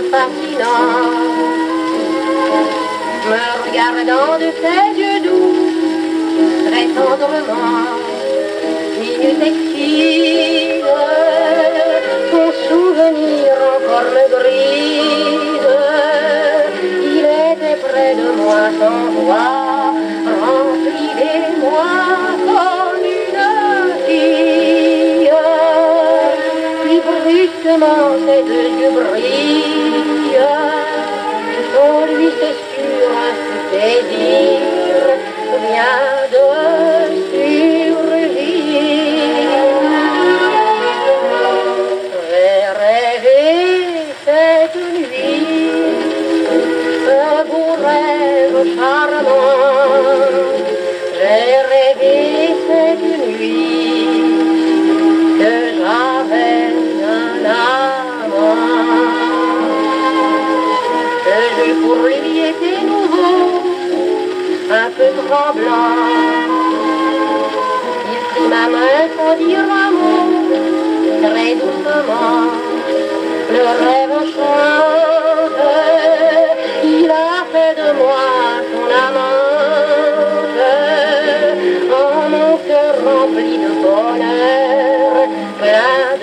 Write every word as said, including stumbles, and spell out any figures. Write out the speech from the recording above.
fascinant, me regardant de ses yeux doux, très tendrement, minute exquise, son souvenir encore me grise. Il était près de moi sans voix, rempli d'émoi comme une fille. Puis brusquement ses deux yeux brillent, en lui c'est sûr un fou désir vient de surgir. J'ai rêvé cette nuit un beau rêve charmant. J'ai rêvé cette nuit que j'avais un amant. Le jeu pour lui était nouveau, un peu tremblant. Il prit ma main sans dire un mot, très doucement. Le rêve chante, il a fait de moi son amante. En mon cœur rempli de bonheur, plein